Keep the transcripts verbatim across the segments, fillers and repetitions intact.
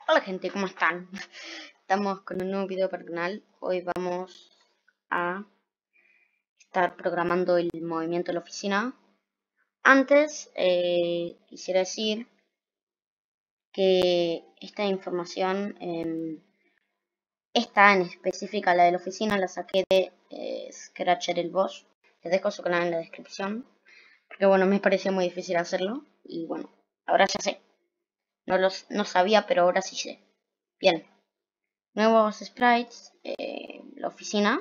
Hola gente, ¿cómo están? Estamos con un nuevo video para el canal. Hoy vamos a estar programando el movimiento de la oficina. Antes, eh, quisiera decir que esta información, eh, esta en específica, la de la oficina, la saqué de eh, Scratcher el Boss. Les dejo su canal en la descripción, porque bueno, me pareció muy difícil hacerlo. Y bueno, ahora ya sé. No, los, no sabía, pero ahora sí sé. Bien. Nuevos sprites, eh, la oficina,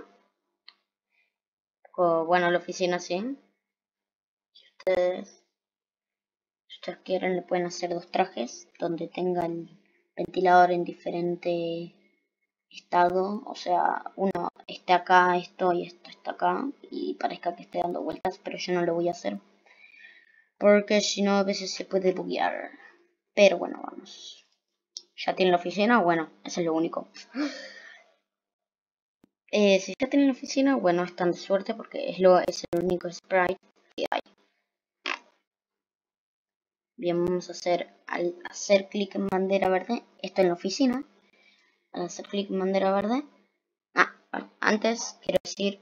o bueno, la oficina sí. Si ustedes, si ustedes quieren, le pueden hacer dos trajes donde tenga el ventilador en diferente estado. O sea, uno esté acá, esto y esto está acá, y parezca que esté dando vueltas, pero yo no lo voy a hacer porque si no a veces se puede buguear. Pero bueno, vamos. ¿Ya tienen la oficina? Bueno, eso es lo único. Eh, si ya tienen la oficina, bueno, están de suerte porque es, lo, es el único sprite que hay. Bien, vamos a hacer, al hacer clic en bandera verde, esto en la oficina, al hacer clic en bandera verde, ah, bueno, antes quiero decir,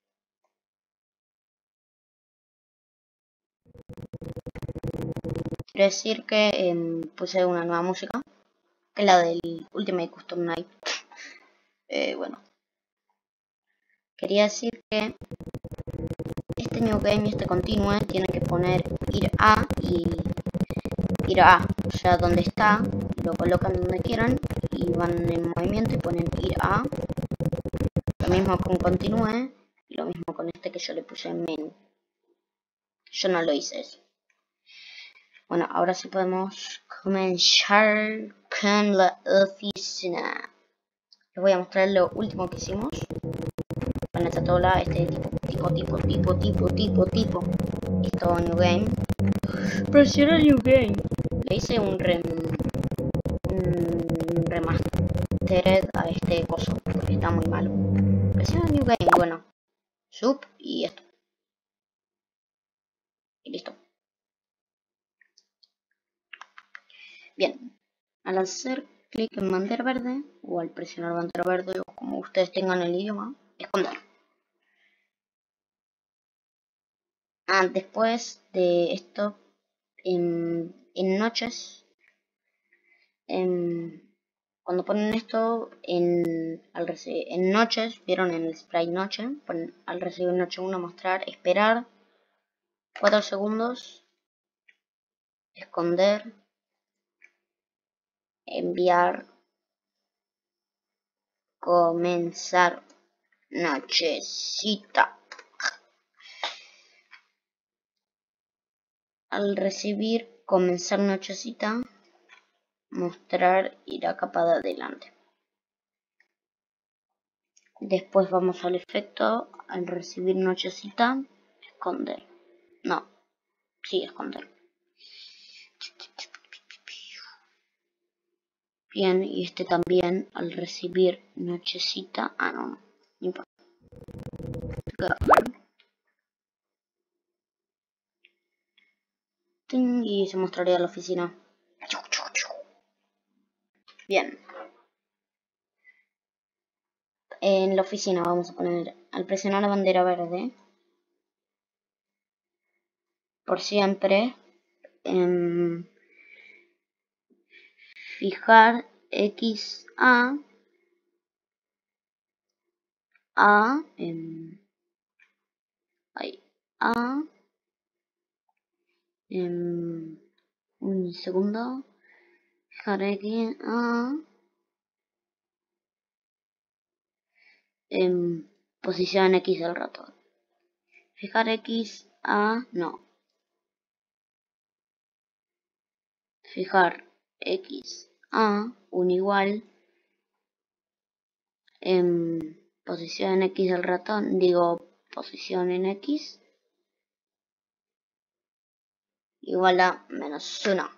quiero decir que eh, puse una nueva música, que es la del Ultimate Custom Night. Eh, bueno, quería decir que este new game y este continue tienen que poner ir a y ir a, o sea, donde está, lo colocan donde quieran y van en movimiento y ponen ir a. Lo mismo con continue y lo mismo con este que yo le puse en menú. Yo no lo hice eso. Bueno, ahora sí podemos comenzar con la oficina. Les voy a mostrar lo último que hicimos con esta tabla, este tipo, tipo, tipo, tipo, tipo, tipo. Esto New Game. Presiona New Game. Le hice un rem, un remastered a este coso porque está muy malo. Presiona New Game, bueno. Sub y esto. Y listo. Bien. Al hacer clic en bandera verde o al presionar bandera verde o como ustedes tengan el idioma, esconder. Ah, después de esto, en, en noches, en, cuando ponen esto en, al en noches, vieron en el sprite noche, ponen, al recibir noche uno mostrar, esperar cuatro segundos, esconder, enviar, comenzar, nochecita. Al recibir comenzar nochecita, mostrar ir a capa de adelante. Después vamos al efecto, al recibir nochecita, esconder. No, sí, esconder. Bien, y este también al recibir nochecita. Ah, no, no, no importa. Y se mostraría la oficina. Bien. En la oficina vamos a poner, al presionar la bandera verde, por siempre, eh, fijar X A A, eh, ahí, A, eh, un segundo, fijar X A, en posición X del ratón. Fijar X A, no. Fijar X A, un igual, en posición X del ratón, digo posición en X, igual a menos uno.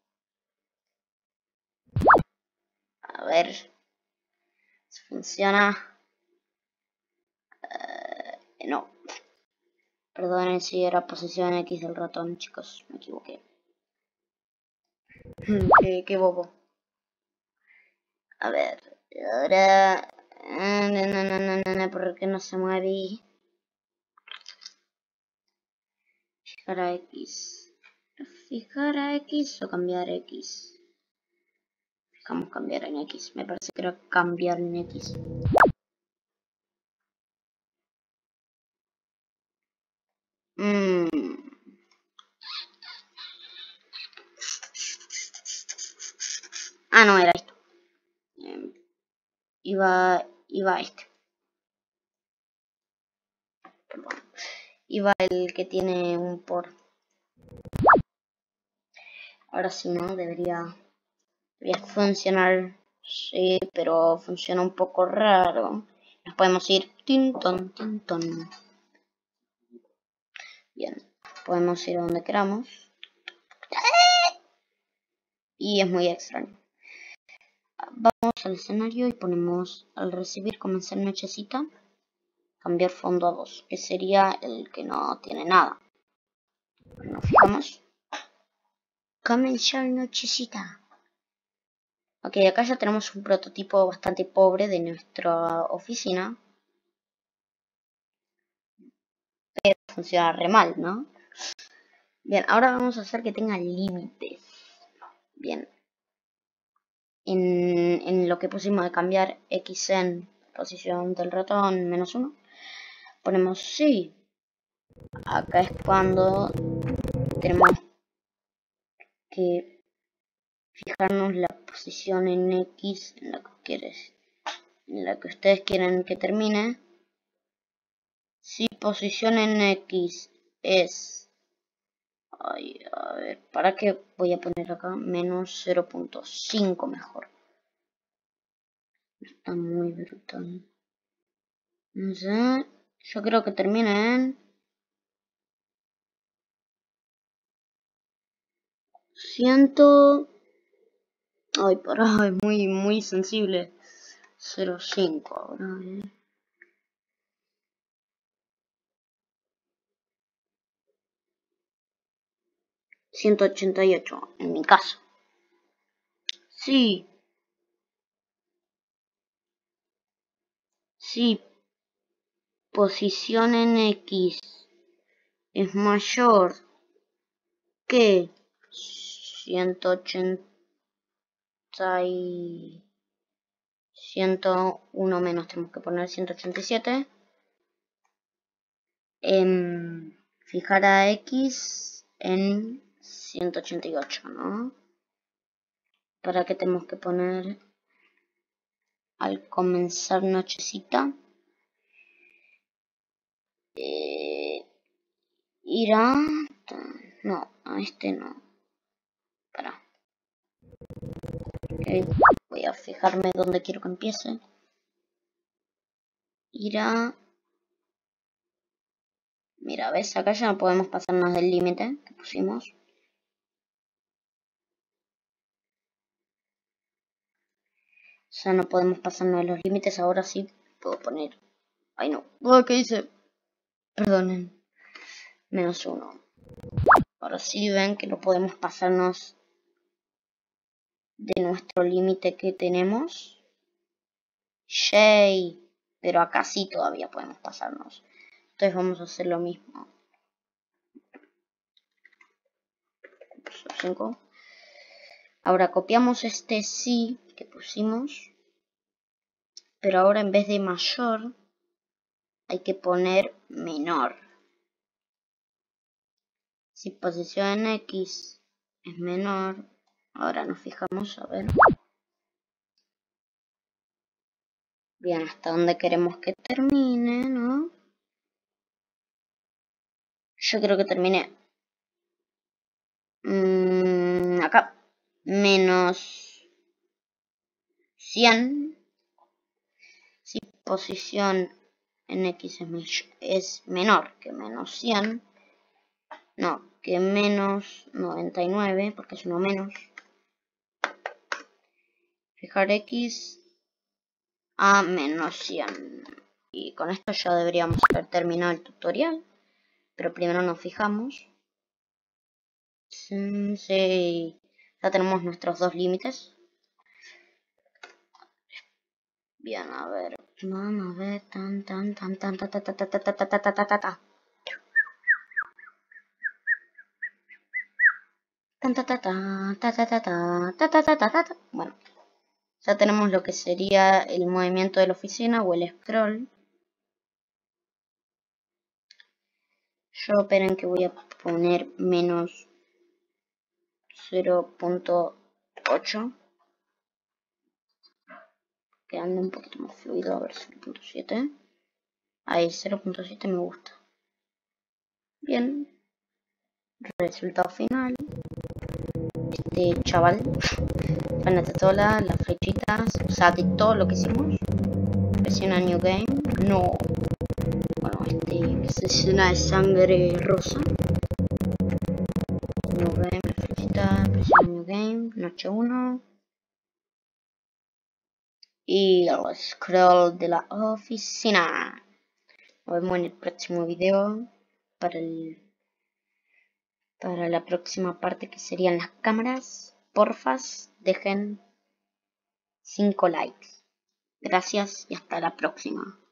A ver si funciona. Eh, no. Perdonen si era posición X del ratón, chicos, me equivoqué. qué, qué bobo. A ver, ahora... No, no, no, no, no, no, ¿por qué no se mueve? Fijar a X. Fijar a X o cambiar X. Fijamos cambiar en X. Me parece que era cambiar en X. Mmm... Ah, no, era esto. Eh, iba, iba este. Perdón. Iba el que tiene un por. Ahora sí, ¿no? Debería, debería funcionar. Sí, pero funciona un poco raro. Nos podemos ir. Tintón, tintón. Bien. Podemos ir a donde queramos. Y es muy extraño. Vamos al escenario y ponemos al recibir comenzar nochecita, cambiar fondo a dos, que sería el que no tiene nada. Nos fijamos. Comenzar nochecita. Ok, acá ya tenemos un prototipo bastante pobre de nuestra oficina. Pero funciona re mal, ¿no? Bien, ahora vamos a hacer que tenga límites. Bien. En, en lo que pusimos de cambiar X en posición del ratón menos uno, ponemos sí. Acá es cuando tenemos que fijarnos la posición en X en la que quieres, en la que ustedes quieren que termine. Si posición en X es, ay, a ver, ¿para qué voy a poner acá? Menos cero punto cinco mejor. Está muy brutal. No sé, yo creo que termina en ciento. Ay, pará, es muy, muy sensible. cero punto cinco ahora, eh. ciento ochenta y ocho en mi caso. Sí. Si posición en X es mayor que ciento ochenta y ciento uno menos, tenemos que poner ciento ochenta y siete. Eh, fijar a X en ciento ochenta y ocho, ¿no? ¿Para qué tenemos que poner al comenzar nochecita? Eh, irá... No, a este no. Para. Okay. Voy a fijarme donde quiero que empiece. Irá... Mira, ¿ves? Acá ya no podemos pasarnos del límite que pusimos. Ya no podemos pasarnos de los límites. Ahora sí puedo poner... Ay, no. Oh, ¿qué hice? Perdonen. Menos uno. Ahora sí ven que no podemos pasarnos de nuestro límite que tenemos. Yay. Pero acá sí todavía podemos pasarnos. Entonces vamos a hacer lo mismo. cinco. Ahora copiamos este sí que pusimos. Pero ahora en vez de mayor hay que poner menor. Si posición en X es menor, ahora nos fijamos a ver. Bien, hasta donde queremos que termine, ¿no? Yo creo que termine mmm, acá. Menos cien. Si posición en X es, es menor que menos cien. No, que menos noventa y nueve, porque es uno menos. Fijar X a menos cien. Y con esto ya deberíamos haber terminado el tutorial. Pero primero nos fijamos. Sí, ya tenemos nuestros dos límites. Bien, a ver. Vamos a ver. Tan, tan, tan, tan, ta, ta, ta, ta, ta, ta, ta, ta, ta, ta, ta. Tan, ta, ta, ta, ta, ta, ta, ta, ta, ta, ta, ta, ta. Bueno. Ya tenemos lo que sería el movimiento de la oficina o el scroll. Yo esperen que voy a poner menos cero punto ocho. Que ande un poquito más fluido. A ver, cero punto siete. Ahí, cero punto siete me gusta. Bien. Resultado final. Este chaval. Van a todas las flechitas. O sea, de todo lo que hicimos. Presiona New Game. No. Bueno, este que se llena de sangre rosa. New Game, la flechita. Presiona New Game. Noche uno. Y el scroll de la oficina. Nos vemos en el próximo video. Para el para la próxima parte que serían las cámaras. Porfas, dejen cinco likes. Gracias y hasta la próxima.